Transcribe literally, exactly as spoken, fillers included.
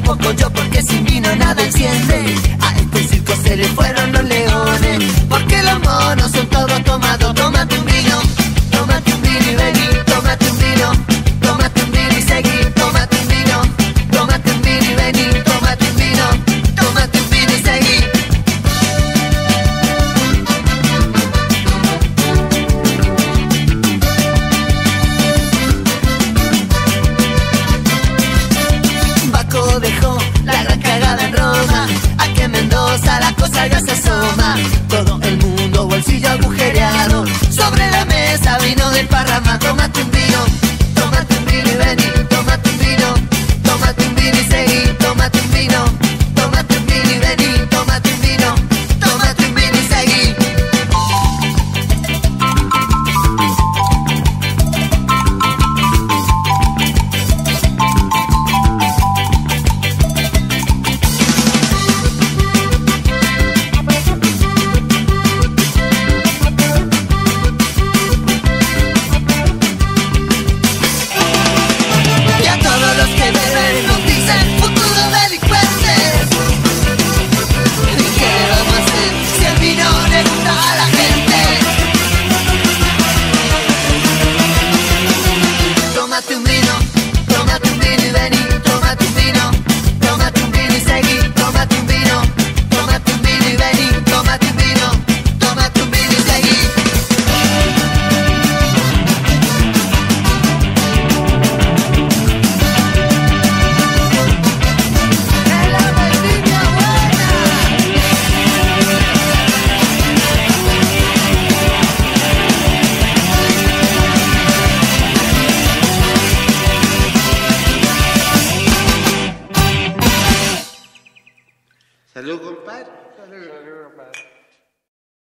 tampoco yo, porque sin vino nada enciende. A este circo se le fueron los leones, porque los monos son todos tomados. Tómate un vino, tómate un vino y vení. Tómate un vino, tómate un vino y seguí. Tómate un vino, tómate un vino y vení. Tómate un vino, tómate un vino y seguí. Baco dejó la gran cagada en Roma, aquí en Mendoza la cosa ya se asoma. Todo el mundo bolsillo agujereado, sobre la mesa vino de parrama. Tómate un vino, tómate un vino y vení. Tómate un vino, tómate un vino y seguí. Tómate un vino, tómate un vino y vení. Tómate un vino, tómate un vino y seguí. Y a todos los que beben nos dicen futuro delincuentes. ¿Y qué vamos a hacer si el vino le gusta a la gente? Tómate un vino, tómate un vino y vení. Tómate un vino, tómate un vino y seguí. Tómate un vino, tómate un vino y vení. Tómate un vino, tómate un vino y seguí. ¡Es la vendimia buena! Salud, compadre.